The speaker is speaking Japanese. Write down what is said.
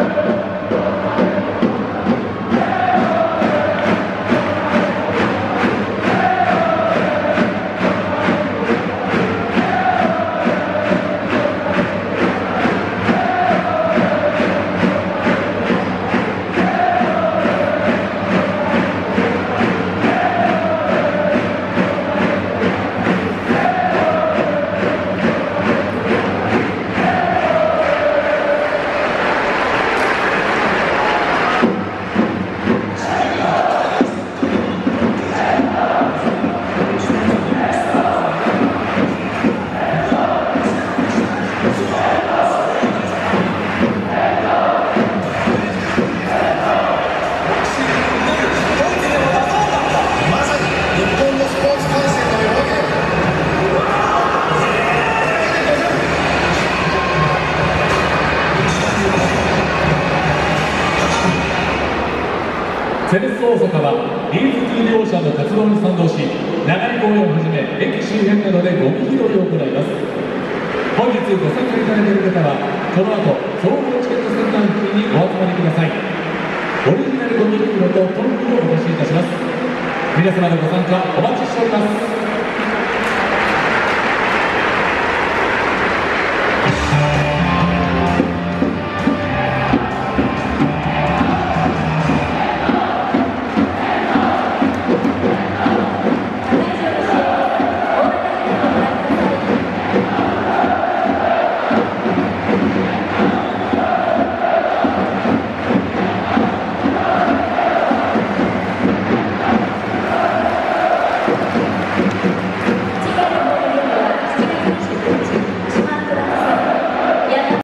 セレッソ大阪はリーズキー両者の活動に賛同し、長い公園をはじめ駅周辺などでゴミ拾いを行います。本日ご参加いただいている方はこの後総合チケットセンター付近にお集まりください。オリジナルゴミ袋とトングをお出しいたします。皆様のご参加お待ちしております。